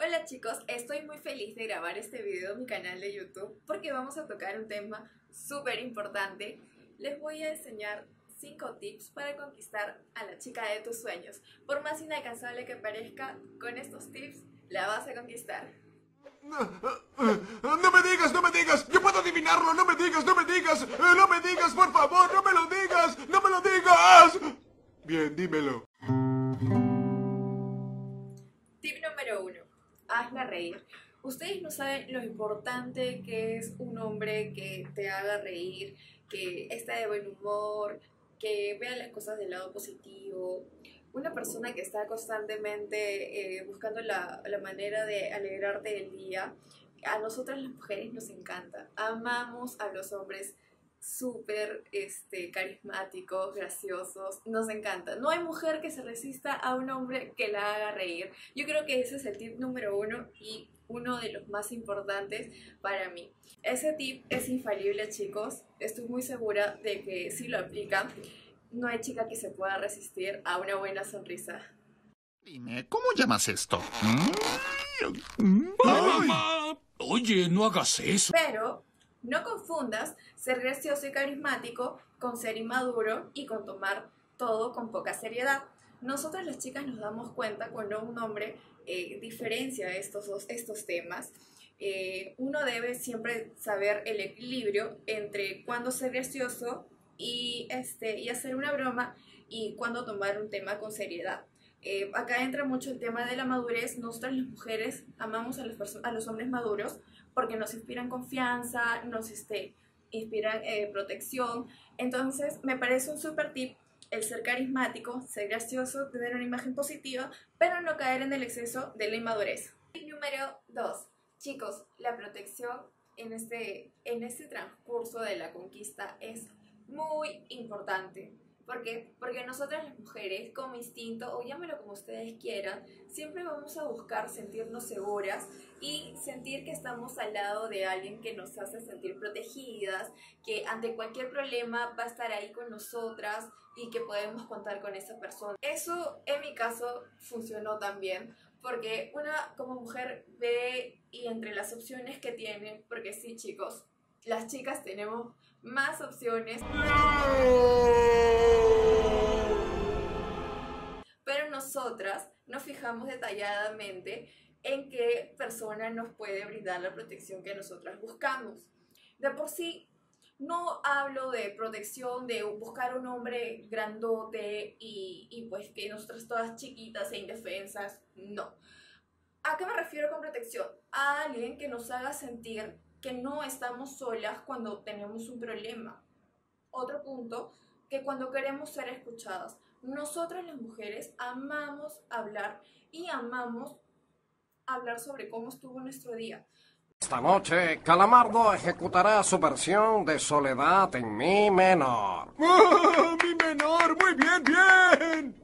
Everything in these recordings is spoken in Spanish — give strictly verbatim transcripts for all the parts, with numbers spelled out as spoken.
Hola chicos, estoy muy feliz de grabar este video en mi canal de YouTube porque vamos a tocar un tema súper importante. Les voy a enseñar cinco tips para conquistar a la chica de tus sueños. Por más inalcanzable que parezca, con estos tips la vas a conquistar. No me digas, no me digas, yo puedo adivinarlo, no me digas, no me digas, no me digas, por favor, no me lo digas, no me lo digas. Bien, dímelo. Tip número uno, hazla reír. Ustedes no saben lo importante que es un hombre que te haga reír, que esté de buen humor, que vea las cosas del lado positivo. Una persona que está constantemente eh, buscando la, la manera de alegrarte el día, a nosotras las mujeres nos encanta. Amamos a los hombres súper este, carismáticos, graciosos, nos encanta. No hay mujer que se resista a un hombre que la haga reír. Yo creo que ese es el tip número uno y uno de los más importantes para mí. Ese tip es infalible, chicos. Estoy muy segura de que si lo aplican, no hay chica que se pueda resistir a una buena sonrisa. Dime, ¿cómo llamas esto? ¡Mamá! Oye, no hagas eso. Pero no confundas ser gracioso y carismático con ser inmaduro y con tomar todo con poca seriedad. Nosotras las chicas nos damos cuenta cuando un hombre eh, diferencia estos, dos, estos temas. Eh, uno debe siempre saber el equilibrio entre cuándo ser gracioso y, este, y hacer una broma y cuándo tomar un tema con seriedad. Eh, acá entra mucho el tema de la madurez. Nosotras las mujeres amamos a los, a los hombres maduros porque nos inspiran confianza, nos este, inspiran eh, protección. Entonces me parece un súper tip el ser carismático, ser gracioso, tener una imagen positiva, pero no caer en el exceso de la inmadurez. Tip número dos. Chicos, la protección en este, en este transcurso de la conquista es muy importante. ¿Por qué? Porque nosotras las mujeres, como instinto, o llámelo como ustedes quieran, siempre vamos a buscar sentirnos seguras y sentir que estamos al lado de alguien que nos hace sentir protegidas, que ante cualquier problema va a estar ahí con nosotras y que podemos contar con esa persona. Eso en mi caso funcionó también, porque una como mujer ve y entre las opciones que tiene, porque sí chicos, las chicas tenemos más opciones, pero nosotras nos fijamos detalladamente en qué persona nos puede brindar la protección que nosotras buscamos. De por sí, no hablo de protección, de buscar un hombre grandote y, y pues que nosotras todas chiquitas e indefensas, no. ¿A qué me refiero con protección? A alguien que nos haga sentir que no estamos solas cuando tenemos un problema. Otro punto, que cuando queremos ser escuchadas. Nosotras las mujeres amamos hablar y amamos hablar sobre cómo estuvo nuestro día. Esta noche, Calamardo ejecutará su versión de Soledad en Mi menor. ¡Oh, mi menor! ¡Muy bien, bien!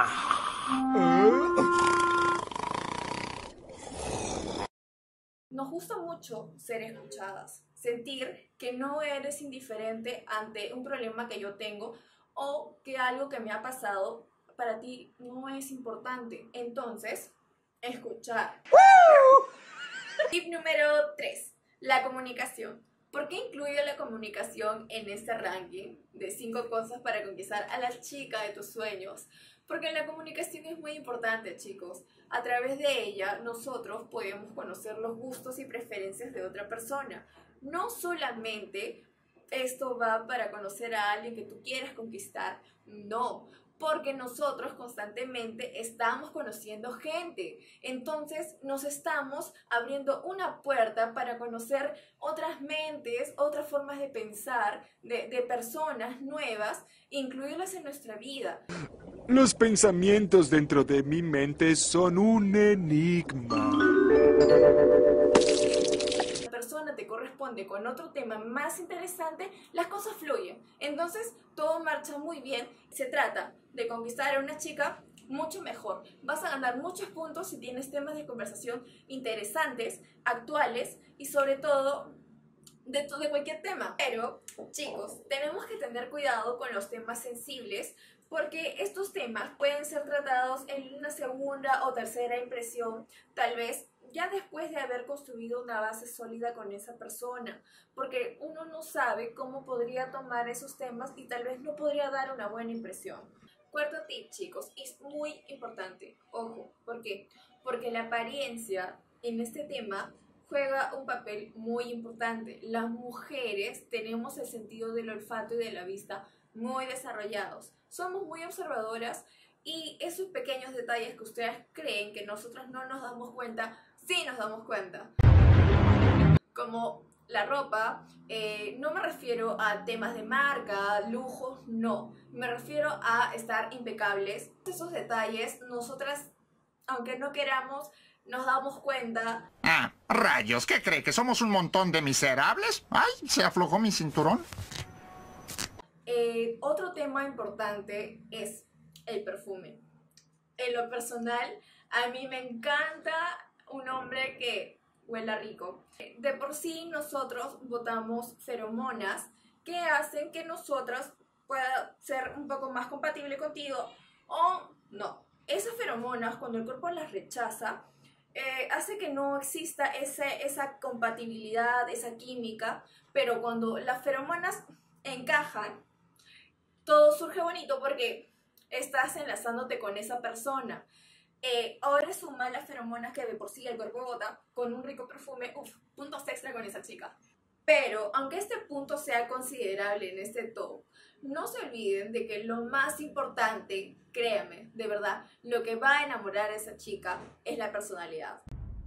Nos gusta mucho ser escuchadas, sentir que no eres indiferente ante un problema que yo tengo o que algo que me ha pasado para ti no es importante. Entonces, escuchar. Tip número tres. La comunicación. ¿Por qué incluyo la comunicación en este ranking de cinco cosas para conquistar a la chica de tus sueños? Porque la comunicación es muy importante, chicos. A través de ella, nosotros podemos conocer los gustos y preferencias de otra persona. No solamente esto va para conocer a alguien que tú quieras conquistar, no. Porque nosotros constantemente estamos conociendo gente. Entonces nos estamos abriendo una puerta para conocer otras mentes, otras formas de pensar, de, de personas nuevas, incluirlas en nuestra vida. Los pensamientos dentro de mi mente son un enigma. La persona te corresponde con otro tema más interesante, las cosas fluyen. Entonces todo marcha muy bien. Se trata de conquistar a una chica mucho mejor. Vas a ganar muchos puntos si tienes temas de conversación interesantes, actuales y sobre todo de, de cualquier tema. Pero chicos, tenemos que tener cuidado con los temas sensibles porque estos temas pueden ser tratados en una segunda o tercera impresión, tal vez ya después de haber construido una base sólida con esa persona, porque uno no sabe cómo podría tomar esos temas y tal vez no podría dar una buena impresión. Cuarto tip, chicos, es muy importante, ojo, ¿por qué? Porque la apariencia en este tema juega un papel muy importante. Las mujeres tenemos el sentido del olfato y de la vista muy desarrollados, somos muy observadoras y esos pequeños detalles que ustedes creen que nosotros no nos damos cuenta, sí nos damos cuenta. Como la ropa, eh, no me refiero a temas de marca, lujos, no. Me refiero a estar impecables. Esos detalles, nosotras, aunque no queramos, nos damos cuenta. Ah, rayos, ¿qué cree? ¿Que somos un montón de miserables? ¡Ay, se aflojó mi cinturón! Eh, otro tema importante es el perfume. En lo personal, a mí me encanta un hombre que huela rico. De por sí nosotros botamos feromonas que hacen que nosotras pueda ser un poco más compatible contigo o no. Esas feromonas, cuando el cuerpo las rechaza, eh, hace que no exista ese, esa compatibilidad, esa química, pero cuando las feromonas encajan, todo surge bonito porque estás enlazándote con esa persona. Eh, ahora suma las feromonas que de por sí el cuerpo bota con un rico perfume, uff, puntos extra con esa chica. Pero, aunque este punto sea considerable en este top, no se olviden de que lo más importante, créanme, de verdad, lo que va a enamorar a esa chica es la personalidad.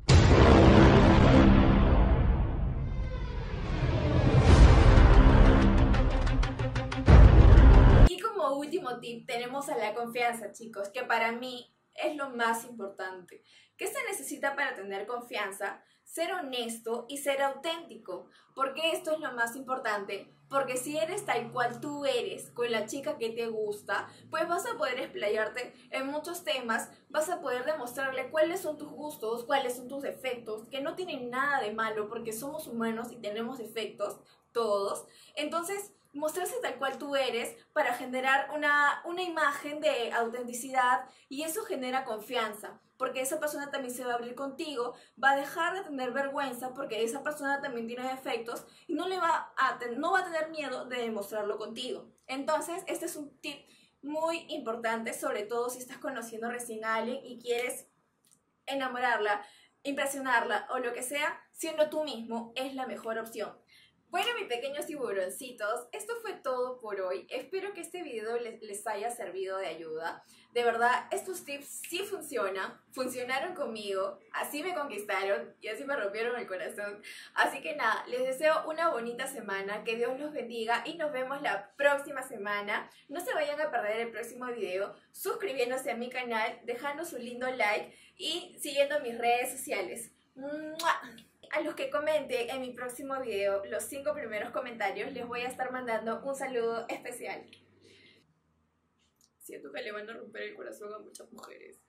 Y como último tip tenemos a la confianza, chicos, que para mí es lo más importante. ¿Qué se necesita para tener confianza? Ser honesto y ser auténtico. ¿Por qué esto es lo más importante? Porque si eres tal cual tú eres con la chica que te gusta, pues vas a poder explayarte en muchos temas, vas a poder demostrarle cuáles son tus gustos, cuáles son tus defectos, que no tienen nada de malo porque somos humanos y tenemos defectos, todos. Entonces, mostrarse tal cual tú eres para generar una, una imagen de autenticidad y eso genera confianza, porque esa persona también se va a abrir contigo, va a dejar de tener vergüenza porque esa persona también tiene defectos y no, le va, a no va a tener miedo de demostrarlo contigo. Entonces, este es un tip muy importante, sobre todo si estás conociendo recién a alguien y quieres enamorarla, impresionarla o lo que sea, siendo tú mismo es la mejor opción. Bueno, mis pequeños tiburoncitos, esto fue todo por hoy. Espero que este video les, les haya servido de ayuda. De verdad, estos tips sí funcionan, funcionaron conmigo, así me conquistaron y así me rompieron el corazón. Así que nada, les deseo una bonita semana, que Dios los bendiga y nos vemos la próxima semana. No se vayan a perder el próximo video, suscribiéndose a mi canal, dejando su lindo like y siguiendo mis redes sociales. ¡Mua! A los que comenten en mi próximo video los cinco primeros comentarios les voy a estar mandando un saludo especial. Siento que le van a romper el corazón a muchas mujeres.